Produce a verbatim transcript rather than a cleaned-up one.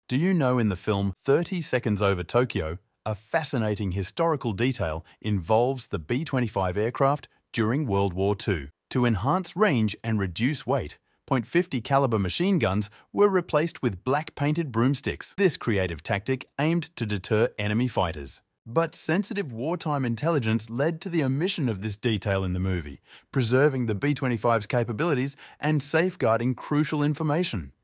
Do you know in the film thirty Seconds Over Tokyo, a fascinating historical detail involves the B twenty-five aircraft during World War Two. To enhance range and reduce weight, point fifty caliber machine guns were replaced with black-painted broomsticks. This creative tactic aimed to deter enemy fighters. But sensitive wartime intelligence led to the omission of this detail in the movie, preserving the B twenty-five's capabilities and safeguarding crucial information.